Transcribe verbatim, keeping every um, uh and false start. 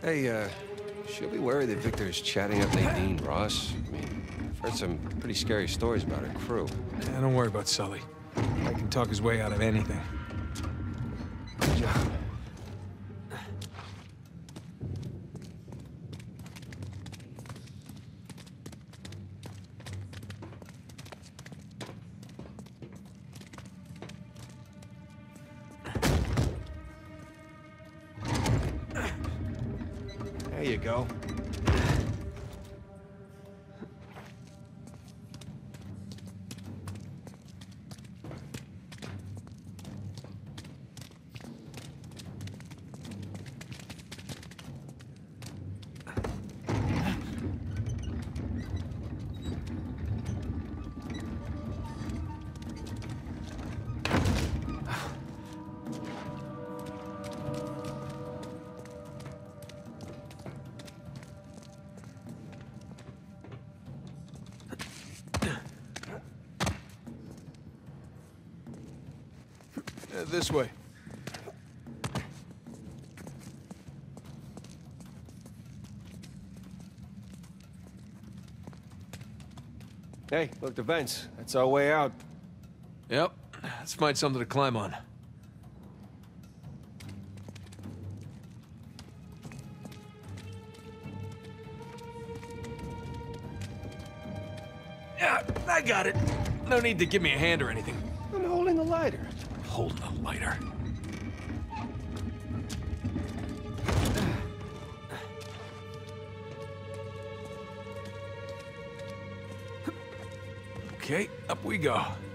Hey, uh, she'll be worried that Victor is chatting up Nadine, Ross. I mean, I've heard some pretty scary stories about her crew. Yeah, don't worry about Sully. I can talk his way out of anything. Good job. There you go. Uh, this way. Hey, look, the vents. That's our way out. Yep. Let's find something to climb on. Yeah, I got it. No need to give me a hand or anything. I'm holding a lighter. Holding a lighter. Okay, up we go.